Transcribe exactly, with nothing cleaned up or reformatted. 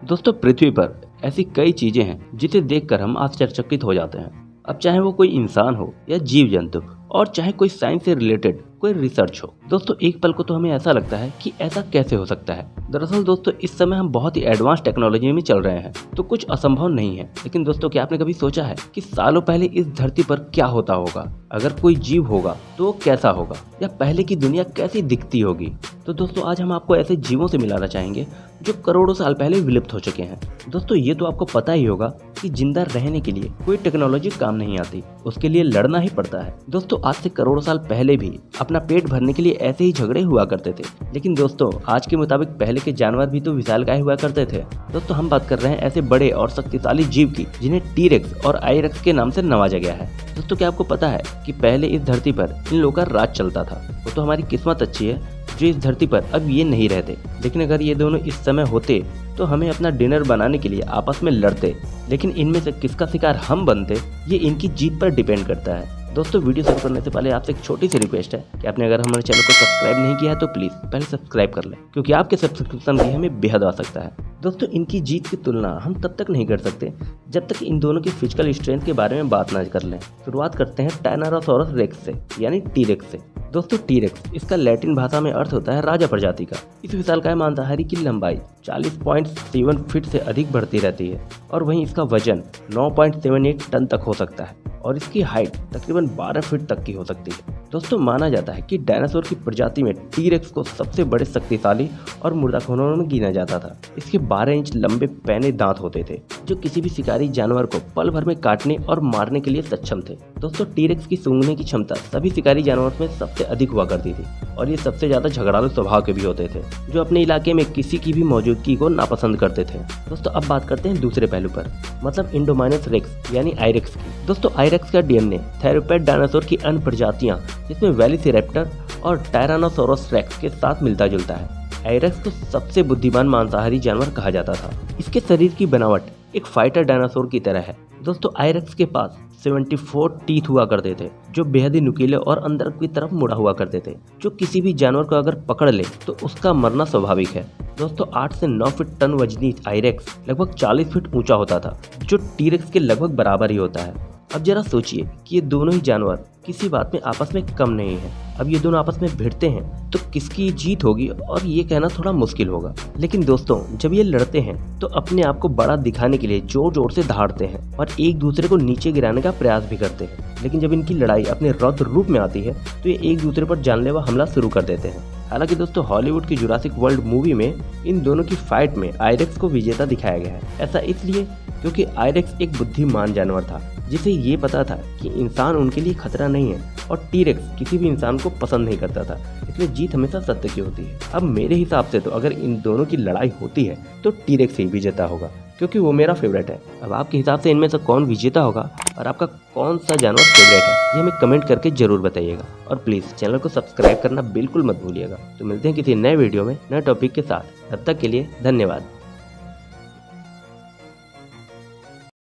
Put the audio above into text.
दोस्तों, पृथ्वी पर ऐसी कई चीजें हैं जिसे देखकर हम आश्चर्यचकित हो जाते हैं। अब चाहे वो कोई इंसान हो या जीव जंतु, और चाहे कोई साइंस से रिलेटेड कोई रिसर्च हो। दोस्तों, एक पल को तो हमें ऐसा लगता है कि ऐसा कैसे हो सकता है। दरअसल दोस्तों, इस समय हम बहुत ही एडवांस टेक्नोलॉजी में चल रहे हैं, तो कुछ असंभव नहीं है। लेकिन दोस्तों, क्या आपने कभी सोचा है कि सालों पहले इस धरती पर क्या होता होगा? अगर कोई जीव होगा तो वो कैसा होगा, या पहले की दुनिया कैसी दिखती होगी? तो दोस्तों, आज हम आपको ऐसे जीवों से मिलाना चाहेंगे जो करोड़ों साल पहले विलुप्त हो चुके हैं। दोस्तों, ये तो आपको पता ही होगा कि जिंदा रहने के लिए कोई टेक्नोलॉजी काम नहीं आती, उसके लिए लड़ना ही पड़ता है। दोस्तों, आज से करोड़ों साल पहले भी अपना पेट भरने के लिए ऐसे ही झगड़े हुआ करते थे। लेकिन दोस्तों, आज के मुताबिक पहले के जानवर भी तो विशालकाय हुआ करते थे। दोस्तों, हम बात कर रहे हैं ऐसे बड़े और शक्तिशाली जीव की जिन्हें टी-रेक्स और आई-रेक्स के नाम से नवाजा गया है। दोस्तों, क्या आपको पता है कि पहले इस धरती पर इन लोगों का राज चलता था? वो तो हमारी किस्मत अच्छी है जो इस धरती पर अब ये नहीं रहते। लेकिन अगर ये दोनों इस समय होते तो हमें अपना डिनर बनाने के लिए आपस में लड़ते। लेकिन इनमें से किसका शिकार हम बनते, ये इनकी जीत पर डिपेंड करता है। दोस्तों, वीडियो शुरू करने से पहले आपसे एक छोटी सी रिक्वेस्ट है कि आपने अगर हमारे चैनल को सब्सक्राइब नहीं किया है तो प्लीज़ पहले सब्सक्राइब कर लें, क्योंकि आपके सब्सक्रिप्शन भी हमें बेहद आ सकता है। दोस्तों, इनकी जीत की तुलना हम तब तक नहीं कर सकते जब तक इन दोनों की फिजिकल स्ट्रेंथ के बारे में बात ना कर लें। शुरुआत करते हैं टायनारोसॉरस रेक्स से, यानी टी-रेक्स से। दोस्तों, टी-रेक्स, इसका लैटिन भाषा में अर्थ होता है राजा प्रजाति का। इस विशालकाय मांसाहारी की लंबाई चालीस पॉइंट सात फीट से अधिक बढ़ती रहती है, और वहीं इसका वजन नौ पॉइंट सात आठ टन तक हो सकता है, और इसकी हाइट तकरीबन बारह फीट तक की हो सकती है। दोस्तों, माना जाता है कि डायनासोर की प्रजाति में टी-रेक्स को सबसे बड़े शक्तिशाली और मुर्दाखोरों में गिना जाता था। इसके बारह इंच लंबे पैने दांत होते थे जो किसी भी शिकारी जानवर को पल भर में काटने और मारने के लिए सक्षम थे। दोस्तों, टी-रेक्स की सूंघने की क्षमता सभी शिकारी जानवरों में सबसे अधिक हुआ करती थी, और ये सबसे ज्यादा झगड़ालू स्वभाव के भी होते थे, जो अपने इलाके में किसी की भी मौजूदगी को नापसंद करते थे। दोस्तों, अब बात करते हैं दूसरे पहलू पर, मतलब इंडोमाइनस रेक्स यानी आई-रेक्स की। दोस्तों, आई-रेक्स का डीएनए थेरोपैड डायनासोर की अन्य प्रजातियां जिसमें वेलोसिरैप्टर और टायरानोसोरस रेक्स के साथ मिलता जुलता है। आई-रेक्स को सबसे बुद्धिमान मांसाहारी जानवर कहा जाता था। इसके शरीर की बनावट एक फाइटर डायनासोर की तरह है। दोस्तों, आई-रेक्स के पास चौहत्तर टीथ हुआ करते थे जो बेहद ही नुकीले और अंदर की तरफ मुड़ा हुआ करते थे, जो किसी भी जानवर को अगर पकड़ ले तो उसका मरना स्वाभाविक है। दोस्तों, आठ से नौ फीट टन वजनी आई-रेक्स लगभग चालीस फीट ऊंचा होता था, जो टी-रेक्स के लगभग बराबर ही होता है। अब जरा सोचिए कि ये दोनों ही जानवर किसी बात में आपस में कम नहीं है। अब ये दोनों आपस में भिड़ते हैं तो किसकी जीत होगी, और ये कहना थोड़ा मुश्किल होगा। लेकिन दोस्तों, जब ये लड़ते हैं तो अपने आप को बड़ा दिखाने के लिए जोर जोर से दहाड़ते हैं और एक दूसरे को नीचे गिराने का प्रयास भी करते हैं। लेकिन जब इनकी लड़ाई अपने रौद्र रूप में आती है तो ये एक दूसरे पर जानलेवा हमला शुरू कर देते हैं। हालांकि दोस्तों, हॉलीवुड की जुरासिक वर्ल्ड मूवी में इन दोनों की फाइट में आई-रेक्स को विजेता दिखाया गया है। ऐसा इसलिए क्योंकि आई-रेक्स एक बुद्धिमान जानवर था जिसे ये पता था कि इंसान उनके लिए खतरा नहीं है, और टी-रेक्स किसी भी इंसान को पसंद नहीं करता था, इसलिए जीत हमेशा सत्य की होती है। अब मेरे हिसाब से तो अगर इन दोनों की लड़ाई होती है तो टी-रेक्स ही विजेता होगा, क्योंकि वो मेरा फेवरेट है। अब आपके हिसाब से इनमें से कौन विजेता होगा और आपका कौन सा जानवर फेवरेट है, ये हमें कमेंट करके जरूर बताइएगा। और प्लीज़ चैनल को सब्सक्राइब करना बिल्कुल मत भूलिएगा। तो मिलते हैं किसी नए वीडियो में नए टॉपिक के साथ, तब तक के लिए धन्यवाद।